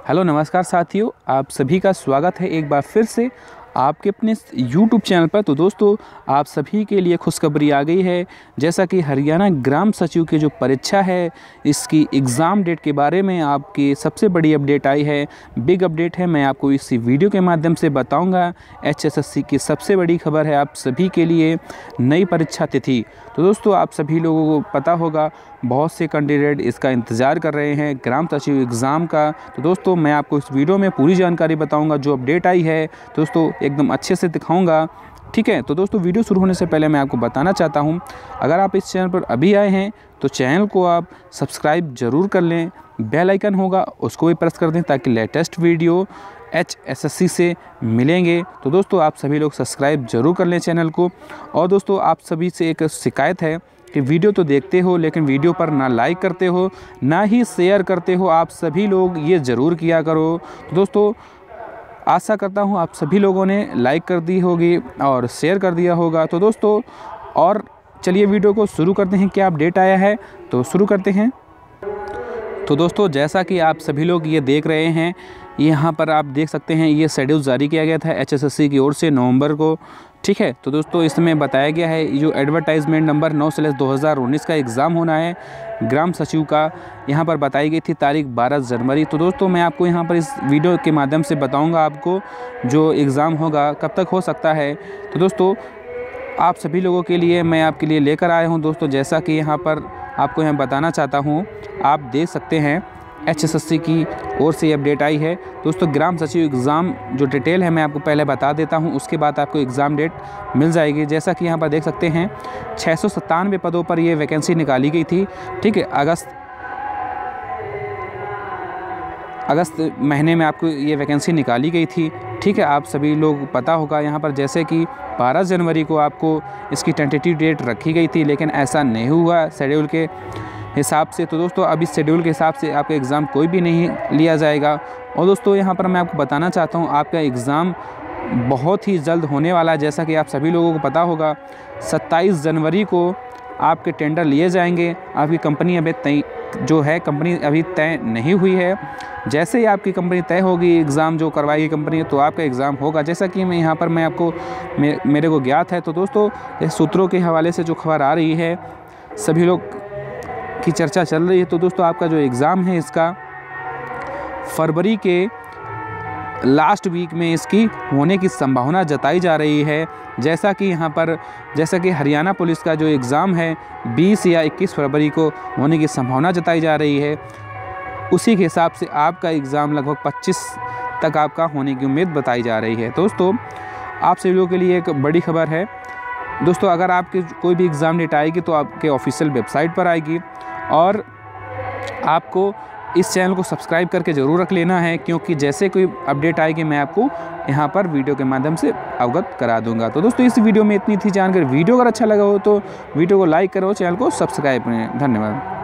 Hello नमस्कार साथियों, आप सभी का स्वागत है एक बार फिर से आपके अपने YouTube चैनल पर। तो दोस्तों, आप सभी के लिए खुशखबरी आ गई है। जैसा कि हरियाणा ग्राम सचिव की जो परीक्षा है, इसकी एग्ज़ाम डेट के बारे में आपकी सबसे बड़ी अपडेट आई है, बिग अपडेट है। मैं आपको इसी वीडियो के माध्यम से बताऊंगा। HSSC की सबसे बड़ी खबर है आप सभी के लिए, नई परीक्षा तिथि। तो दोस्तों, आप सभी लोगों को पता होगा, बहुत से कैंडिडेट इसका इंतज़ार कर रहे हैं ग्राम सचिव एग्ज़ाम का। तो दोस्तों, मैं आपको इस वीडियो में पूरी जानकारी बताऊंगा। जो अपडेट आई है दोस्तों, एकदम अच्छे से दिखाऊंगा, ठीक है। तो दोस्तों, वीडियो शुरू होने से पहले मैं आपको बताना चाहता हूं, अगर आप इस चैनल पर अभी आए हैं तो चैनल को आप सब्सक्राइब ज़रूर कर लें। बेल आइकन होगा, उसको भी प्रेस कर दें ताकि लेटेस्ट वीडियो HSSC से मिलेंगे। तो दोस्तों, आप सभी लोग सब्सक्राइब ज़रूर कर लें चैनल को। और दोस्तों, आप सभी से एक शिकायत है कि वीडियो तो देखते हो लेकिन वीडियो पर ना लाइक करते हो, ना ही शेयर करते हो। आप सभी लोग ये ज़रूर किया करो। तो दोस्तों, आशा करता हूँ आप सभी लोगों ने लाइक कर दी होगी और शेयर कर दिया होगा। तो दोस्तों, और चलिए वीडियो को शुरू करते हैं। क्या अपडेट आया है तो शुरू करते हैं। तो दोस्तों, जैसा कि आप सभी लोग ये देख रहे हैं, यहाँ पर आप देख सकते हैं ये शेड्यूल जारी किया गया था HSSC की ओर से नवंबर को, ठीक है। तो दोस्तों, इसमें बताया गया है जो एडवर्टाइजमेंट नंबर 9/2019 का एग्ज़ाम होना है ग्राम सचिव का, यहाँ पर बताई गई थी तारीख 12 जनवरी। तो दोस्तों, मैं आपको यहाँ पर इस वीडियो के माध्यम से बताऊँगा आपको जो एग्ज़ाम होगा कब तक हो सकता है। तो दोस्तों, आप सभी लोगों के लिए मैं आपके लिए लेकर आया हूँ दोस्तों। जैसा कि यहाँ पर आपको यहाँ बताना चाहता हूँ, आप देख सकते हैं HSSC की ओर से अपडेट आई है दोस्तों। ग्राम सचिव एग्ज़ाम जो डिटेल है मैं आपको पहले बता देता हूं, उसके बाद आपको एग्ज़ाम डेट मिल जाएगी। जैसा कि यहाँ पर देख सकते हैं 697 पदों पर ये वैकेंसी निकाली गई थी, ठीक है। अगस्त महीने में आपको ये वैकेंसी निकाली गई थी, ठीक है। आप सभी लोग पता होगा यहाँ पर, जैसे कि 12 जनवरी को आपको इसकी टेंटेटिव डेट रखी गई थी, लेकिन ऐसा नहीं हुआ शेड्यूल के हिसाब से। तो दोस्तों, अब इस शेड्यूल के हिसाब से आपका एग्ज़ाम कोई भी नहीं लिया जाएगा। और दोस्तों, यहाँ पर मैं आपको बताना चाहता हूँ, आपका एग्ज़ाम बहुत ही जल्द होने वाला है। जैसा कि आप सभी लोगों को पता होगा, 27 जनवरी को आपके टेंडर लिए जाएंगे। आपकी कंपनी अभी तय नहीं हुई है। जैसे ही आपकी कंपनी तय होगी, एग्ज़ाम जो करवाएगी कंपनी, तो आपका एग्ज़ाम होगा। जैसा कि मैं यहाँ पर मेरे को ज्ञात है। तो दोस्तों, इस सूत्रों के हवाले से जो खबर आ रही है, सभी लोग की चर्चा चल रही है। तो दोस्तों, आपका जो एग्ज़ाम है इसका फरवरी के लास्ट वीक में इसकी होने की संभावना जताई जा रही है। जैसा कि हरियाणा पुलिस का जो एग्ज़ाम है 20 या 21 फरवरी को होने की संभावना जताई जा रही है, उसी के हिसाब से आपका एग्ज़ाम लगभग 25 तक आपका होने की उम्मीद बताई जा रही है। दोस्तों, आप सभी लोगों के लिए एक बड़ी खबर है दोस्तों। अगर आपके कोई भी एग्ज़ाम डेट आएगी तो आपके ऑफिशियल वेबसाइट पर आएगी, और आपको इस चैनल को सब्सक्राइब करके ज़रूर रख लेना है, क्योंकि जैसे कोई अपडेट आएगी मैं आपको यहाँ पर वीडियो के माध्यम से अवगत करा दूंगा। तो दोस्तों, इस वीडियो में इतनी थी जानकारी। वीडियो अगर अच्छा लगा हो तो वीडियो को लाइक करो, चैनल को सब्सक्राइब करें। धन्यवाद।